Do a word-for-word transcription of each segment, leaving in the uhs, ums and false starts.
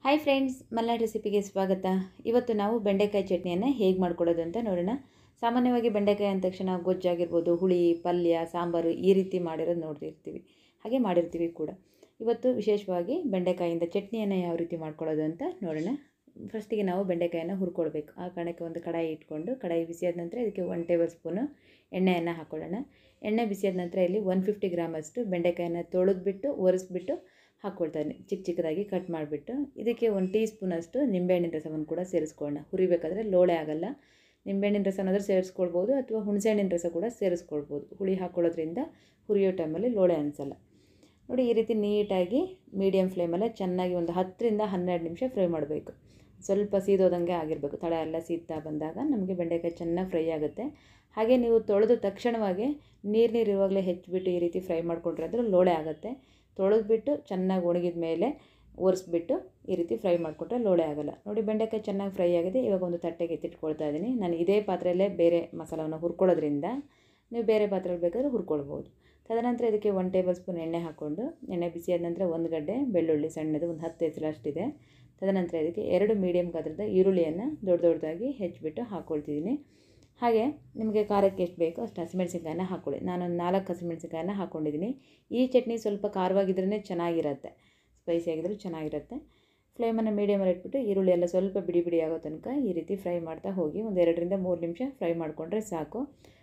Hi friends, Malnad ರೆಸಿಪಿಗೆ ಸ್ವಾಗತ. ಇವತ್ತು ನಾವು ಬೆಂಡೆಕಾಯಿ ಚಟ್ನಿಯನ್ನು ಹೇಗೆ ಮಾಡ್ಕೊಳ್ಳೋದು ಅಂತ ನೋಡೋಣ. ಸಾಮಾನ್ಯವಾಗಿ ಬೆಂಡೆಕಾಯಿ ಅಂದ ತಕ್ಷಣ ಗೊಜ್ಜಾಗಿರ್ಬೋದು, ಹುಳಿ, ಪಲ್ಯ, ಸಾಂಬಾರು ಈ ರೀತಿ ಮಾಡಿರೋದು ನೋಡ್ತಿರ್ತೀವಿ, ಹಾಗೆ ಮಾಡಿರ್ತೀವಿ ಕೂಡ. ಇವತ್ತು ವಿಶೇಷವಾಗಿ ಬೆಂಡೆಕಾಯಿಂದ ಚಟ್ನಿಯನ್ನು ಯಾವ ರೀತಿ ಮಾಡ್ಕೊಳ್ಳೋದು ಅಂತ ನೋಡೋಣ. ಫಸ್ಟಿಗೆ ನಾವು ಬೆಂಡೆಕಾಯನ್ನು ಹುರ್ಕೊಳ್ಬೇಕು. ಆ ಕಾರಣಕ್ಕೆ ಒಂದು ಕಡಾಯಿ ಇಟ್ಕೊಂಡು, ಕಡಾಯಿ ಬಿಸಿಯಾದ ನಂತರ ಇದಕ್ಕೆ ಒನ್ ಟೇಬಲ್ ಸ್ಪೂನು ಎಣ್ಣೆಯನ್ನು ಹಾಕ್ಕೊಳ್ಳೋಣ. ಎಣ್ಣೆ ಬಿಸಿಯಾದ ನಂತರ ಇಲ್ಲಿ ಒನ್ ಫಿಫ್ಟಿ ಗ್ರಾಮಷ್ಟು ಬೆಂಡೆಕಾಯನ್ನು ತೊಳೆದ್ಬಿಟ್ಟು ಒರೆಸ್ಬಿಟ್ಟು ಹಾಕ್ಕೊಳ್ತಾನೆ, ಚಿಕ್ಕ ಚಿಕ್ಕದಾಗಿ ಕಟ್ ಮಾಡಿಬಿಟ್ಟು. ಇದಕ್ಕೆ ಒಂದು ಟೀ ಸ್ಪೂನಷ್ಟು ನಿಂಬೆಹಣ್ಣಿನ ರಸವನ್ನು ಕೂಡ ಸೇರಿಸ್ಕೊಳ್ಳೋಣ. ಹುರಿಬೇಕಾದ್ರೆ ಲೋಳೆ ಆಗೋಲ್ಲ. ನಿಂಬೆಹಣ್ಣಿನ ರಸ ಏನಾದರೂ ಸೇರಿಸ್ಕೊಳ್ಬೋದು, ಅಥವಾ ಹುಣಸೆಹಣ್ಣಿನ ರಸ ಕೂಡ ಸೇರಿಸ್ಕೊಳ್ಬೋದು. ಹುಳಿ ಹಾಕ್ಕೊಳ್ಳೋದ್ರಿಂದ ಹುರಿಯೋ ಟೈಮಲ್ಲಿ ಲೋಳೆ ಅನಿಸಲ್ಲ. ನೋಡಿ, ಈ ರೀತಿ ನೀಟಾಗಿ ಮೀಡಿಯಮ್ ಫ್ಲೇಮಲ್ಲೇ ಚೆನ್ನಾಗಿ ಒಂದು ಹತ್ತರಿಂದ ಹನ್ನೆರಡು ನಿಮಿಷ ಫ್ರೈ ಮಾಡಬೇಕು. ಸ್ವಲ್ಪ ಸೀದೋದಂಗೆ ಆಗಿರಬೇಕು. ತಳ ಎಲ್ಲ ಸೀದ್ತಾ ಬಂದಾಗ ನಮಗೆ ಬೆಂಡೆಕಾಯಿ ಚೆನ್ನಾಗಿ ಫ್ರೈ ಆಗುತ್ತೆ. ಹಾಗೆ ನೀವು ತೊಳೆದು ತಕ್ಷಣವಾಗಿ ನೀರು ನೀರು ಇರುವಾಗಲೇ ಹೆಚ್ಚಿಬಿಟ್ಟು ಈ ರೀತಿ ಫ್ರೈ ಮಾಡಿಕೊಂಡ್ರೆ ಅಂದರೆ ಲೋಳೆ ಆಗುತ್ತೆ. ತೊಳೆದ್ಬಿಟ್ಟು ಚೆನ್ನಾಗಿ ಒಣಗಿದ ಮೇಲೆ ಒರೆಸ್ಬಿಟ್ಟು ಈ ರೀತಿ ಫ್ರೈ ಮಾಡಿಕೊಟ್ರೆ ಲೋಳೆ ಆಗೋಲ್ಲ. ನೋಡಿ, ಬೆಂಡೆಕಾಯಿ ಚೆನ್ನಾಗಿ ಫ್ರೈ ಆಗಿದೆ. ಇವಾಗ ಒಂದು ತಟ್ಟೆಗೆ ಎತ್ತಿಟ್ಕೊಳ್ತಾ ಇದ್ದೀನಿ. ನಾನು ಇದೇ ಪಾತ್ರೆಯಲ್ಲೇ ಬೇರೆ ಮಸಾಲವನ್ನು ಹುರ್ಕೊಳ್ಳೋದ್ರಿಂದ ನೀವು ಬೇರೆ ಪಾತ್ರೆಯಲ್ಲಿ ಬೇಕಾದರೂ ಹುರ್ಕೊಳ್ಬೋದು. ತದನಂತರ ಇದಕ್ಕೆ ಒನ್ ಟೇಬಲ್ ಸ್ಪೂನ್ ಎಣ್ಣೆ ಹಾಕ್ಕೊಂಡು, ಎಣ್ಣೆ ಬಿಸಿಯಾದ ನಂತರ ಒಂದು ಗಡ್ಡೆ ಬೆಳ್ಳುಳ್ಳಿ ಸಣ್ಣದು ಒಂದು ಹತ್ತು ಎಸಲಷ್ಟಿದೆ. ತದನಂತರ ಇದಕ್ಕೆ ಎರಡು ಮೀಡಿಯಮ್ ಗಾತ್ರದ ಈರುಳ್ಳಿಯನ್ನು ದೊಡ್ಡ ದೊಡ್ಡದಾಗಿ ಹೆಚ್ಚಿಬಿಟ್ಟು ಹಾಕ್ಕೊಳ್ತಿದ್ದೀನಿ. ಹಾಗೆ ನಿಮಗೆ ಖಾರಕ್ಕೆ ಎಷ್ಟು ಬೇಕೋ ಅಷ್ಟು ಹಸಿಮೆಣ್ಸಿನ್ಕಾಯನ್ನ ಹಾಕ್ಕೊಳ್ಳಿ. ನಾನೊಂದು ನಾಲ್ಕು ಹಸಿಮೆಣ್ಸಿನ್ಕಾಯನ್ನ ಹಾಕ್ಕೊಂಡಿದ್ದೀನಿ. ಈ ಚಟ್ನಿ ಸ್ವಲ್ಪ ಖಾರವಾಗಿದ್ರೇ ಚೆನ್ನಾಗಿರುತ್ತೆ, ಸ್ಪೈಸಿ ಆಗಿದ್ರೂ ಚೆನ್ನಾಗಿರುತ್ತೆ. ಫ್ಲೇಮನ್ನು ಮೀಡಿಯಮಲ್ಲಿ ಇಟ್ಬಿಟ್ಟು ಈರುಳ್ಳಿ ಎಲ್ಲ ಸ್ವಲ್ಪ ಬಿಡಿ ಬಿಡಿ ಆಗೋ ತನಕ ಈ ರೀತಿ ಫ್ರೈ ಮಾಡ್ತಾ ಹೋಗಿ ಒಂದು ಎರಡರಿಂದ ಮೂರು ನಿಮಿಷ ಫ್ರೈ ಮಾಡಿಕೊಂಡ್ರೆ ಸಾಕು.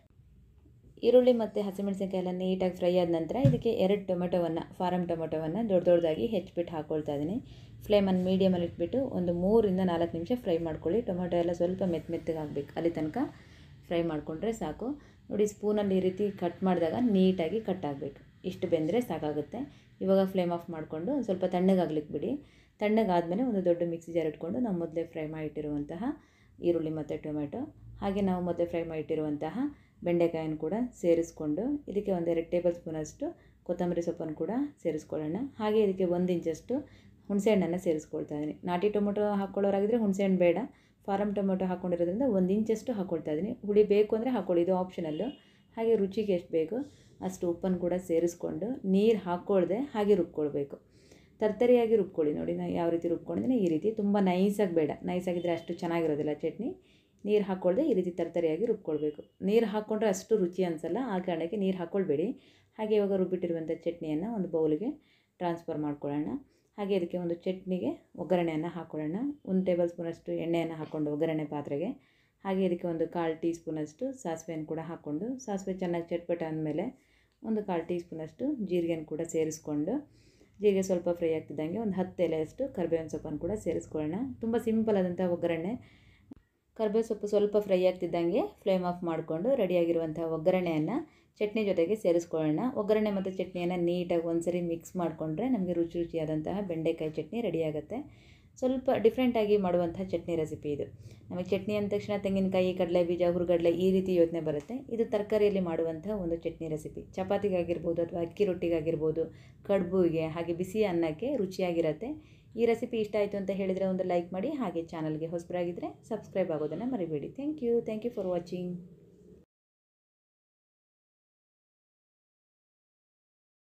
ಈರುಳ್ಳಿ ಮತ್ತು ಹಸಿಮೆಣ್ಸಿನ್ಕಾಯಿ ಎಲ್ಲ ನೀಟಾಗಿ ಫ್ರೈ ಆದ ನಂತರ ಇದಕ್ಕೆ ಎರಡು ಟೊಮೆಟೊವನ್ನು, ಫಾರಮ್ ಟೊಮೆಟೊವನ್ನು ದೊಡ್ಡ ದೊಡ್ಡದಾಗಿ ಹೆಚ್ಚಿಬಿಟ್ಟು ಹಾಕ್ಕೊಳ್ತಾ ಇದ್ದೀನಿ. ಫ್ಲೇಮನ್ನು ಮೀಡಿಯಮಲ್ಲಿ ಇಟ್ಬಿಟ್ಟು ಒಂದು ಮೂರಿಂದ ನಾಲ್ಕು ನಿಮಿಷ ಫ್ರೈ ಮಾಡ್ಕೊಳ್ಳಿ. ಟೊಮೆಟೊ ಎಲ್ಲ ಸ್ವಲ್ಪ ಮೆತ್ತ ಮೆತ್ತಗೆ ಆಗಬೇಕು, ಅಲ್ಲಿ ತನಕ ಫ್ರೈ ಮಾಡಿಕೊಂಡ್ರೆ ಸಾಕು. ನೋಡಿ, ಸ್ಪೂನಲ್ಲಿ ಈ ರೀತಿ ಕಟ್ ಮಾಡಿದಾಗ ನೀಟಾಗಿ ಕಟ್ ಆಗಬೇಕು. ಇಷ್ಟು ಬೆಂದರೆ ಸಾಕಾಗುತ್ತೆ. ಇವಾಗ ಫ್ಲೇಮ್ ಆಫ್ ಮಾಡಿಕೊಂಡು ಸ್ವಲ್ಪ ತಣ್ಣಗಾಗ್ಲಿಕ್ಕೆ ಬಿಡಿ. ತಣ್ಣಗಾದಮೇಲೆ ಒಂದು ದೊಡ್ಡ ಮಿಕ್ಸಿ ಜಾರ್ ಇಟ್ಕೊಂಡು ನಾವು ಮೊದಲೇ ಫ್ರೈ ಮಾಡಿಟ್ಟಿರುವಂತಹ ಈರುಳ್ಳಿ ಮತ್ತು ಟೊಮೆಟೊ, ಹಾಗೆ ನಾವು ಮೊದಲೇ ಫ್ರೈ ಮಾಡಿಟ್ಟಿರುವಂತಹ ಬೆಂಡೆಕಾಯನ್ನು ಕೂಡ ಸೇರಿಸ್ಕೊಂಡು ಇದಕ್ಕೆ ಒಂದೆರಡು ಟೇಬಲ್ ಸ್ಪೂನಷ್ಟು ಕೊತ್ತಂಬರಿ ಸೊಪ್ಪನ್ನು ಕೂಡ ಸೇರಿಸ್ಕೊಳ್ಳೋಣ. ಹಾಗೆ ಇದಕ್ಕೆ ಒಂದು ಇಂಚಷ್ಟು ಹುಣಸೆಹಣ್ಣನ್ನು ಸೇರಿಸ್ಕೊಳ್ತಾ ಇದ್ದೀನಿ. ನಾಟಿ ಟೊಮೆಟೊ ಹಾಕ್ಕೊಳ್ಳೋರಾಗಿದ್ದರೆ ಹುಣಸೆಹಣ್ಣು ಬೇಡ. ಫಾರಮ್ ಟೊಮೆಟೊ ಹಾಕ್ಕೊಂಡಿರೋದ್ರಿಂದ ಒಂದು ಇಂಚಷ್ಟು ಹಾಕ್ಕೊಳ್ತಾ ಇದ್ದೀನಿ. ಹುಳಿ ಬೇಕು ಅಂದರೆ ಹಾಕ್ಕೊಳ್ಳಿ, ಇದು ಆಪ್ಷನಲ್ಲು. ಹಾಗೆ ರುಚಿಗೆ ಎಷ್ಟು ಬೇಕು ಅಷ್ಟು ಉಪ್ಪನ್ನು ಕೂಡ ಸೇರಿಸ್ಕೊಂಡು ನೀರು ಹಾಕ್ಕೊಳ್ದೆ ಹಾಗೆ ರುಬ್ಕೊಳ್ಬೇಕು. ತರ್ತರಿಯಾಗಿ ರುಬ್ಕೊಳ್ಳಿ. ನೋಡಿ, ನಾನು ಯಾವ ರೀತಿ ರುಬ್ಕೊಂಡಿದ್ದೀನಿ ಈ ರೀತಿ. ತುಂಬ ನೈಸಾಗಿ ಬೇಡ, ನೈಸಾಗಿದ್ದರೆ ಅಷ್ಟು ಚೆನ್ನಾಗಿರೋದಿಲ್ಲ ಚಟ್ನಿ. ನೀರು ಹಾಕ್ಕೊಳ್ದೆ ಈ ರೀತಿ ತರ್ತರಿಯಾಗಿ ರುಬ್ಕೊಳ್ಬೇಕು. ನೀರು ಹಾಕ್ಕೊಂಡ್ರೆ ಅಷ್ಟು ರುಚಿ ಅನಿಸಲ್ಲ, ಆ ಕಾರಣಕ್ಕೆ ನೀರು ಹಾಕ್ಕೊಳ್ಬೇಡಿ. ಹಾಗೆ ಇವಾಗ ರುಬ್ಬಿಟ್ಟಿರುವಂಥ ಚಟ್ನಿಯನ್ನು ಒಂದು ಬೌಲಿಗೆ ಟ್ರಾನ್ಸ್ಫರ್ ಮಾಡ್ಕೊಳ್ಳೋಣ. ಹಾಗೆ ಇದಕ್ಕೆ ಒಂದು ಚಟ್ನಿಗೆ ಒಗ್ಗರಣೆಯನ್ನು ಹಾಕ್ಕೊಳ್ಳೋಣ. ಒಂದು ಟೇಬಲ್ ಸ್ಪೂನಷ್ಟು ಎಣ್ಣೆಯನ್ನು ಹಾಕ್ಕೊಂಡು ಒಗ್ಗರಣೆ ಪಾತ್ರೆಗೆ, ಹಾಗೆ ಇದಕ್ಕೆ ಒಂದು ಕಾಲು ಟೀ ಸ್ಪೂನಷ್ಟು ಸಾಸಿವೆಯನ್ನು ಕೂಡ ಹಾಕ್ಕೊಂಡು, ಸಾಸಿವೆ ಚೆನ್ನಾಗಿ ಚಟ್ಪಟ ಅಂದಮೇಲೆ ಒಂದು ಕಾಲು ಟೀ ಸ್ಪೂನಷ್ಟು ಜೀರಿಗೆಯನ್ನು ಕೂಡ ಸೇರಿಸ್ಕೊಂಡು, ಜೀರಿಗೆ ಸ್ವಲ್ಪ ಫ್ರೈ ಆಗ್ತಿದ್ದಂಗೆ ಒಂದು ಹತ್ತು ಎಲೆಯಷ್ಟು ಕರಿಬೇವಿನ ಸೊಪ್ಪನ್ನು ಕೂಡ ಸೇರಿಸ್ಕೊಳ್ಳೋಣ. ತುಂಬ ಸಿಂಪಲ್ ಆದಂಥ ಒಗ್ಗರಣೆ. ಕರಿಬೇವು ಸೊಪ್ಪು ಸ್ವಲ್ಪ ಫ್ರೈ ಆಗ್ತಿದ್ದಂಗೆ ಫ್ಲೇಮ್ ಆಫ್ ಮಾಡಿಕೊಂಡು ರೆಡಿಯಾಗಿರುವಂಥ ಒಗ್ಗರಣೆಯನ್ನು ಚಟ್ನಿ ಜೊತೆಗೆ ಸೇರಿಸ್ಕೊಳ್ಳೋಣ. ಒಗ್ಗರಣೆ ಮತ್ತು ಚಟ್ನಿಯನ್ನು ನೀಟಾಗಿ ಒಂದ್ಸರಿ ಮಿಕ್ಸ್ ಮಾಡಿಕೊಂಡ್ರೆ ನಮಗೆ ರುಚಿ ರುಚಿಯಾದಂತಹ ಬೆಂಡೆಕಾಯಿ ಚಟ್ನಿ ರೆಡಿಯಾಗುತ್ತೆ. ಸ್ವಲ್ಪ ಡಿಫ್ರೆಂಟಾಗಿ ಮಾಡುವಂಥ ಚಟ್ನಿ ರೆಸಿಪಿ ಇದು. ನಮಗೆ ಚಟ್ನಿ ಅಂದ ತಕ್ಷಣ ತೆಂಗಿನಕಾಯಿ, ಕಡಲೆ ಬೀಜ, ಹುರುಗಡಲೆ ಈ ರೀತಿ ಯೋಚನೆ ಬರುತ್ತೆ. ಇದು ತರಕಾರಿಯಲ್ಲಿ ಮಾಡುವಂಥ ಒಂದು ಚಟ್ನಿ ರೆಸಿಪಿ. ಚಪಾತಿಗಾಗಿರ್ಬೋದು ಅಥವಾ ಅಕ್ಕಿ ರೊಟ್ಟಿಗಾಗಿರ್ಬೋದು, ಕಡುಬುಗೆ, ಹಾಗೆ ಬಿಸಿ ಅನ್ನಕ್ಕೆ ರುಚಿಯಾಗಿರುತ್ತೆ. ಈ ರೆಸಿಪಿ ಇಷ್ಟ ಆಯಿತು ಅಂತ ಹೇಳಿದರೆ ಒಂದು ಲೈಕ್ ಮಾಡಿ. ಹಾಗೆ ಚಾನಲ್ಗೆ ಹೊಸಬರಾಗಿದ್ದರೆ ಸಬ್ಸ್ಕ್ರೈಬ್ ಆಗೋದನ್ನು ಮರಿಬೇಡಿ. Thank you thank you for watching.